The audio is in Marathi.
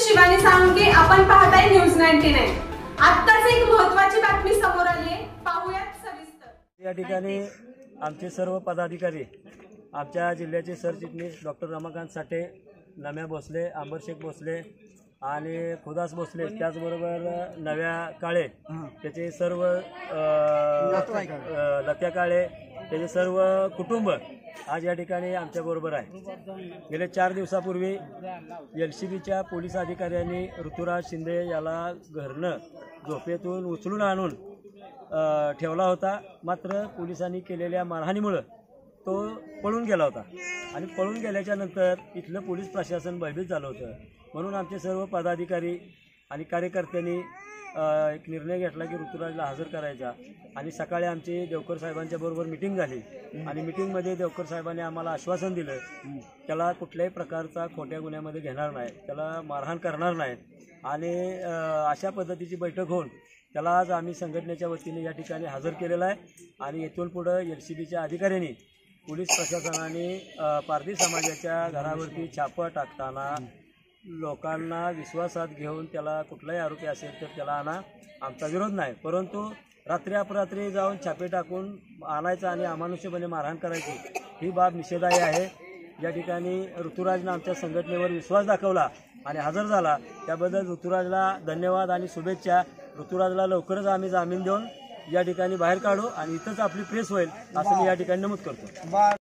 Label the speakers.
Speaker 1: शिवानी साळुंखे, आपण पाहताय न्यूज 99। आत्ताच एक महत्त्वाची बातमी समोर आली आहे, पाहूयात सविस्तर।
Speaker 2: या ठिकाणी आमचे सर्व पदाधिकारी, आमच्या जिल्ह्याचे सरचिटणीस डॉक्टर रमाकांत साठे, नम्या भोसले, अंबर शेख भोसले आणि खुदास भोसले, त्याचबरोबर नव्या काळे, त्याचे सर्व लत्या काळे, त्याचे सर्व कुटुंब आज या ठिकाणी आमच्याबरोबर आहे। गेले 4 दिवसापूर्वी LCBच्या पोलीस अधिकाऱ्यांनी ऋतुराज शिंदे याला घरनं झोपेतून उचलून आणून ठेवला होता, मात्र पोलिसांनी केलेल्या मारहाणीमुळे तो पळून गेला होता आणि पळून गेल्याच्या नंतर इथलं पोलीस प्रशासन भयभीत झालं होतं। म्हणून आमचे सर्व पदाधिकारी आणि कार्यकर्त्यांनी एक निर्णय घेतला की ऋतुराजला हजर करायचा आणि सकाळी आमची देवकर साहेबांच्या बरोबर मीटिंग झाली आणि मीटिंगमध्ये देवकर साहेबांनी आम्हाला आश्वासन दिलं त्याला कुठल्याही प्रकारचा खोट्या गुन्ह्यामध्ये घेणार नाही, त्याला मारहाण करणार नाही आणि अशा पद्धतीची बैठक होऊन त्याला आज आम्ही संघटनेच्या वतीने या ठिकाणी हजर केलेला आहे आणि इथून पुढे LCBच्या अधिकाऱ्यांनी पोलीस प्रशासनाने पारधी समाजाच्या घरावरती छापा टाकताना लोकांना विश्वासात घेऊन त्याला कुठलाही आरोपी असेल तर त्याला आणा, आमचा विरोध नाही, परंतु रात्री अपरात्री जाऊन छापे टाकून आणायचं आणि अमानुष्यपणे मारहाण करायची ही बाब निषेधार्ह आहे। या ठिकाणी ऋतुराजनं आमच्या संघटनेवर विश्वास दाखवला आणि हजर झाला, त्याबद्दल ऋतुराजला धन्यवाद आणि शुभेच्छा। ऋतुराजला लवकरच आम्ही जामीन देऊन या ठिकाणी बाहेर काढू आणि इथंच आपली प्रेस होईल असं मी या ठिकाणी नमूद करतो।